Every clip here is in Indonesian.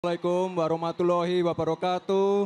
Assalamualaikum warahmatullahi wabarakatuh.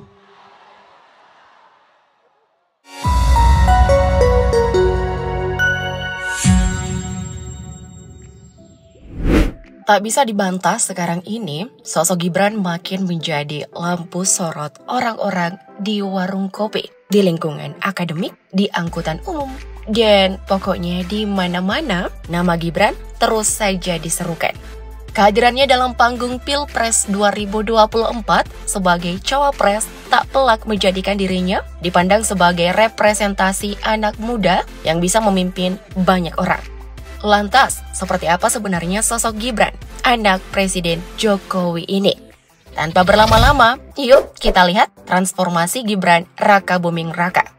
Tak bisa dibantah sekarang ini, sosok Gibran makin menjadi lampu sorot orang-orang di warung kopi, di lingkungan akademik, di angkutan umum, dan pokoknya di mana-mana nama Gibran terus saja diserukan. Kehadirannya dalam panggung Pilpres 2024 sebagai cawapres tak pelak menjadikan dirinya dipandang sebagai representasi anak muda yang bisa memimpin banyak orang. Lantas, seperti apa sebenarnya sosok Gibran, anak Presiden Jokowi ini? Tanpa berlama-lama, yuk kita lihat transformasi Gibran Raka Buming Raka.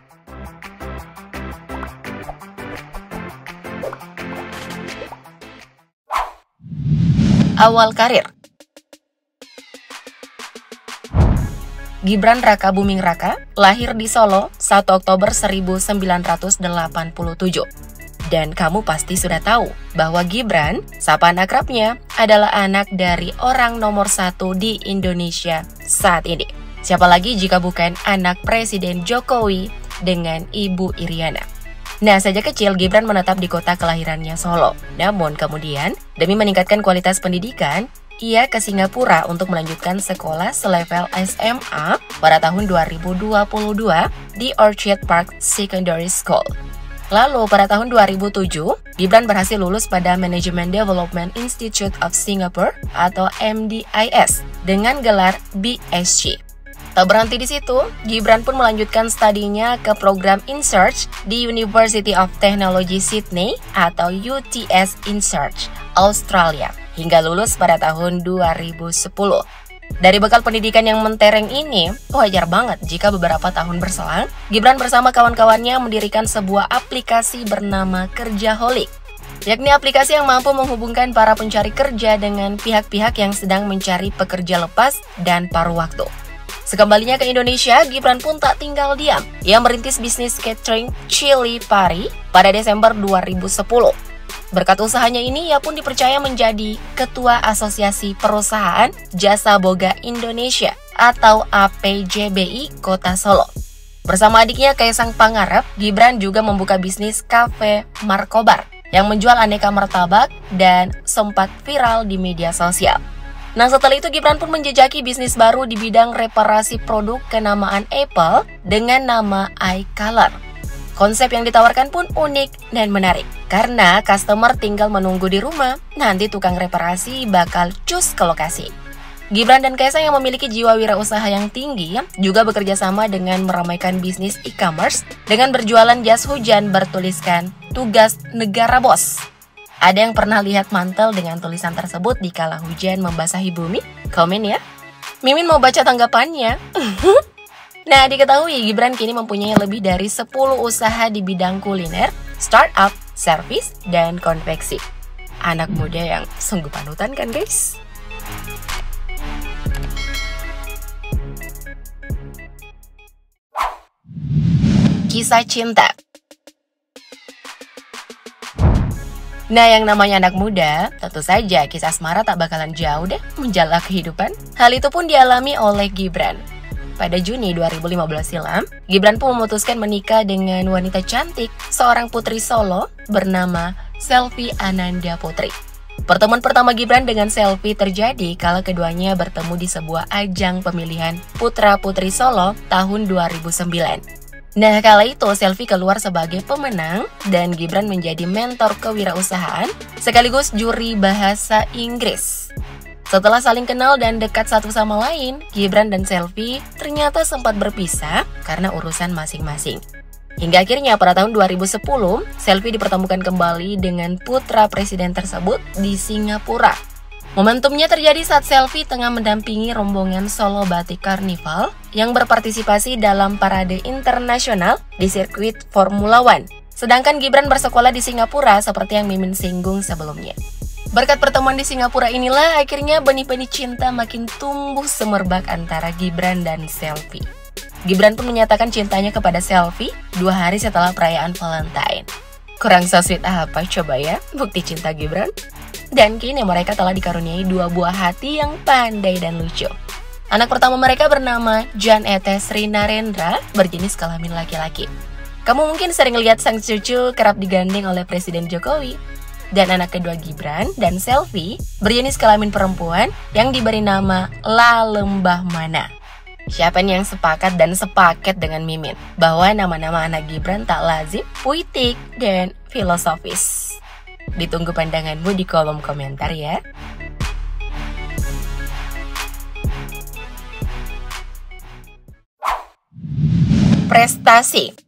Awal karir. Gibran Raka Buming Raka lahir di Solo 1 Oktober 1987. Dan kamu pasti sudah tahu bahwa Gibran, sapaan akrabnya, adalah anak dari orang nomor 1 di Indonesia saat ini. Siapa lagi jika bukan anak Presiden Jokowi dengan Ibu Iriana. Nah, sejak kecil Gibran menetap di kota kelahirannya Solo. Namun kemudian, demi meningkatkan kualitas pendidikan, ia ke Singapura untuk melanjutkan sekolah selevel SMA pada tahun 2022 di Orchard Park Secondary School. Lalu pada tahun 2007, Gibran berhasil lulus pada Management Development Institute of Singapore atau MDIS dengan gelar BSc. Tak berhenti di situ, Gibran pun melanjutkan studinya ke program InSearch di University of Technology Sydney atau UTS InSearch, Australia, hingga lulus pada tahun 2010. Dari bekal pendidikan yang mentereng ini, wajar banget jika beberapa tahun berselang, Gibran bersama kawan-kawannya mendirikan sebuah aplikasi bernama Kerjaholic, yakni aplikasi yang mampu menghubungkan para pencari kerja dengan pihak-pihak yang sedang mencari pekerja lepas dan paruh waktu. Sekembalinya ke Indonesia, Gibran pun tak tinggal diam. Ia merintis bisnis catering Chili Pari pada Desember 2010. Berkat usahanya ini, ia pun dipercaya menjadi Ketua Asosiasi Perusahaan Jasa Boga Indonesia atau APJBI Kota Solo. Bersama adiknya Kaisang Pangarep, Gibran juga membuka bisnis Cafe Markobar yang menjual aneka martabak dan sempat viral di media sosial. Nah, setelah itu Gibran pun menjejaki bisnis baru di bidang reparasi produk kenamaan Apple dengan nama iColor. Konsep yang ditawarkan pun unik dan menarik, karena customer tinggal menunggu di rumah, nanti tukang reparasi bakal cus ke lokasi. Gibran dan Kaisang yang memiliki jiwa wirausaha yang tinggi juga bekerja sama dengan meramaikan bisnis e-commerce dengan berjualan jas hujan bertuliskan "Tugas Negara Bos". Ada yang pernah lihat mantel dengan tulisan tersebut di kala hujan membasahi bumi? Komen ya. Mimin mau baca tanggapannya. Nah, diketahui Gibran kini mempunyai lebih dari 10 usaha di bidang kuliner, startup, servis, dan konveksi. Anak muda yang sungguh panutan kan guys? Kisah cinta. Nah, yang namanya anak muda, tentu saja kisah asmara tak bakalan jauh deh menjalani kehidupan. Hal itu pun dialami oleh Gibran. Pada Juni 2015 silam, Gibran pun memutuskan menikah dengan wanita cantik, seorang putri Solo bernama Selvi Ananda Putri. Pertemuan pertama Gibran dengan Selvi terjadi kala keduanya bertemu di sebuah ajang pemilihan putra-putri Solo tahun 2009. Nah, kala itu Selvi keluar sebagai pemenang dan Gibran menjadi mentor kewirausahaan sekaligus juri bahasa Inggris. Setelah saling kenal dan dekat satu sama lain, Gibran dan Selvi ternyata sempat berpisah karena urusan masing-masing. Hingga akhirnya pada tahun 2010, Selvi dipertemukan kembali dengan putra presiden tersebut di Singapura. Momentumnya terjadi saat Selvi tengah mendampingi rombongan Solo Batik Carnival yang berpartisipasi dalam parade internasional di sirkuit Formula One. Sedangkan Gibran bersekolah di Singapura seperti yang Mimin singgung sebelumnya. Berkat pertemuan di Singapura inilah akhirnya benih-benih cinta makin tumbuh semerbak antara Gibran dan Selvi. Gibran pun menyatakan cintanya kepada Selvi 2 hari setelah perayaan Valentine. Kurang so sweet apa coba ya bukti cinta Gibran? Dan kini mereka telah dikaruniai 2 buah hati yang pandai dan lucu. Anak pertama mereka bernama Jan Etes Srinarendra, berjenis kelamin laki-laki. Kamu mungkin sering lihat sang cucu kerap digandeng oleh Presiden Jokowi. Dan anak kedua Gibran dan Selvi, berjenis kelamin perempuan yang diberi nama La Lembah Mana. Siapa nih yang sepakat dan sepaket dengan Mimin bahwa nama-nama anak Gibran tak lazim, puitik, dan filosofis? Ditunggu pandanganmu di kolom komentar ya. Prestasi.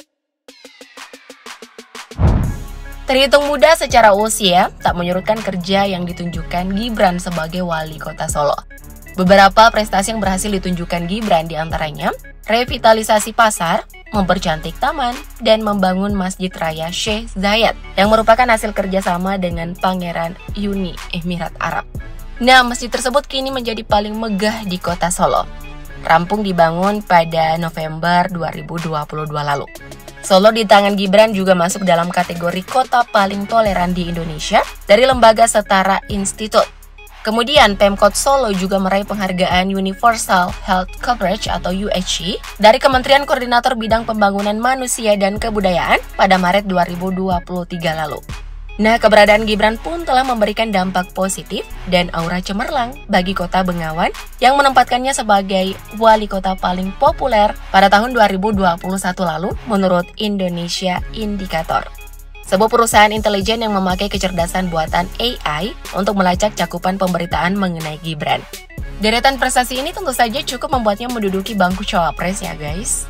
Terhitung muda secara usia, tak menyurutkan kerja yang ditunjukkan Gibran sebagai wali kota Solo. Beberapa prestasi yang berhasil ditunjukkan Gibran diantaranya revitalisasi pasar, mempercantik taman, dan membangun Masjid Raya Sheikh Zayed yang merupakan hasil kerjasama dengan Pangeran Uni Emirat Arab. Nah, masjid tersebut kini menjadi paling megah di kota Solo. Rampung dibangun pada November 2022 lalu. Solo di tangan Gibran juga masuk dalam kategori kota paling toleran di Indonesia dari lembaga Setara Institute. Kemudian Pemkot Solo juga meraih penghargaan Universal Health Coverage atau UHC dari Kementerian Koordinator Bidang Pembangunan Manusia dan Kebudayaan pada Maret 2023 lalu. Nah, keberadaan Gibran pun telah memberikan dampak positif dan aura cemerlang bagi kota Bengawan yang menempatkannya sebagai wali kota paling populer pada tahun 2021 lalu menurut Indonesia Indikator. Sebuah perusahaan intelijen yang memakai kecerdasan buatan AI untuk melacak cakupan pemberitaan mengenai Gibran. Deretan prestasi ini tentu saja cukup membuatnya menduduki bangku cawapres ya guys.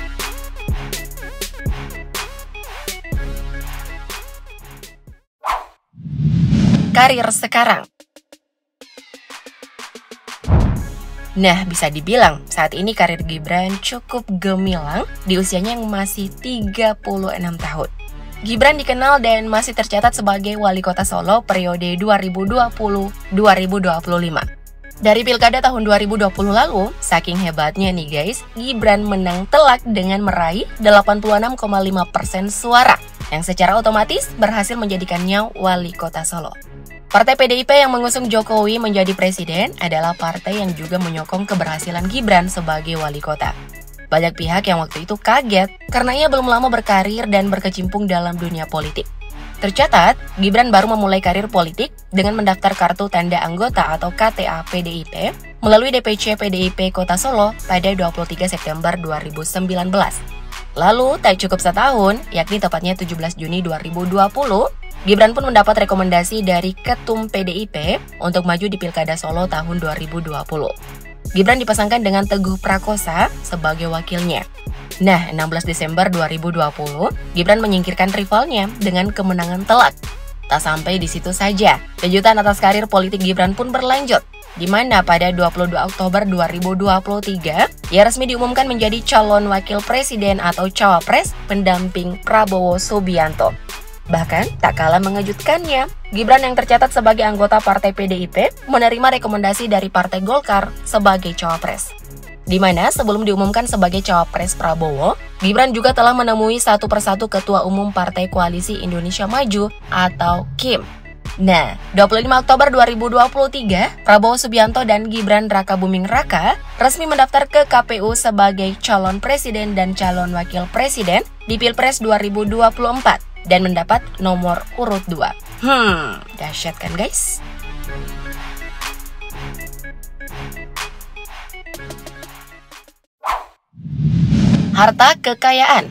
Karir sekarang. Nah, bisa dibilang saat ini karir Gibran cukup gemilang di usianya yang masih 36 tahun. Gibran dikenal dan masih tercatat sebagai wali kota Solo periode 2020-2025. Dari pilkada tahun 2020 lalu, saking hebatnya nih guys, Gibran menang telak dengan meraih 86,5% suara, yang secara otomatis berhasil menjadikannya wali kota Solo. Partai PDIP yang mengusung Jokowi menjadi presiden adalah partai yang juga menyokong keberhasilan Gibran sebagai wali kota. Banyak pihak yang waktu itu kaget karena ia belum lama berkarir dan berkecimpung dalam dunia politik. Tercatat, Gibran baru memulai karir politik dengan mendaftar kartu tanda anggota atau KTA PDIP melalui DPC PDIP Kota Solo pada 23 September 2019. Lalu, tak cukup setahun, yakni tepatnya 17 Juni 2020, Gibran pun mendapat rekomendasi dari Ketum PDIP untuk maju di Pilkada Solo tahun 2020. Gibran dipasangkan dengan Teguh Prakosa sebagai wakilnya. Nah, 16 Desember 2020, Gibran menyingkirkan rivalnya dengan kemenangan telak. Tak sampai di situ saja, kejutan atas karir politik Gibran pun berlanjut, di mana pada 22 Oktober 2023, ia resmi diumumkan menjadi calon wakil presiden atau cawapres pendamping Prabowo Subianto. Bahkan, tak kalah mengejutkannya, Gibran yang tercatat sebagai anggota Partai PDIP menerima rekomendasi dari Partai Golkar sebagai cawapres. Di mana sebelum diumumkan sebagai cawapres Prabowo, Gibran juga telah menemui satu persatu Ketua Umum Partai Koalisi Indonesia Maju atau KIM. Nah, 25 Oktober 2023, Prabowo Subianto dan Gibran Rakabuming Raka resmi mendaftar ke KPU sebagai calon presiden dan calon wakil presiden di Pilpres 2024. Dan mendapat nomor urut 2. Dahsyat kan guys? Harta kekayaan.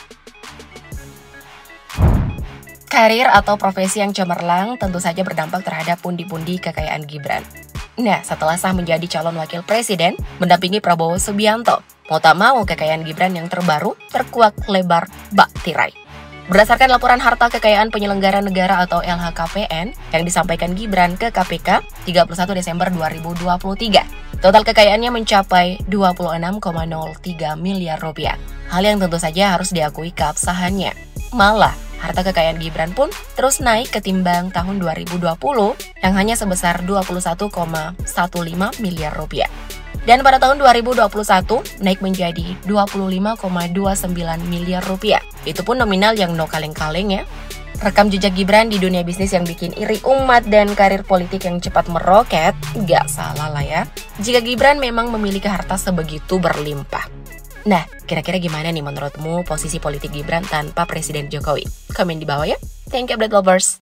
Karir atau profesi yang cemerlang tentu saja berdampak terhadap pundi-pundi kekayaan Gibran. Nah, setelah sah menjadi calon wakil presiden, mendampingi Prabowo Subianto, mau tak mau kekayaan Gibran yang terbaru terkuak lebar bak tirai. Berdasarkan laporan harta kekayaan penyelenggara negara atau LHKPN yang disampaikan Gibran ke KPK 31 Desember 2023, total kekayaannya mencapai 26,03 miliar rupiah. Hal yang tentu saja harus diakui keabsahannya. Malah, harta kekayaan Gibran pun terus naik ketimbang tahun 2020 yang hanya sebesar 21,15 miliar rupiah. Dan pada tahun 2021 naik menjadi 25,29 miliar rupiah. Itu pun nominal yang no kaleng-kaleng ya. Rekam jejak Gibran di dunia bisnis yang bikin iri umat dan karir politik yang cepat meroket, gak salah lah ya. Jika Gibran memang memiliki harta sebegitu berlimpah. Nah, kira-kira gimana nih menurutmu posisi politik Gibran tanpa Presiden Jokowi? Komen di bawah ya. Thank you, update lovers.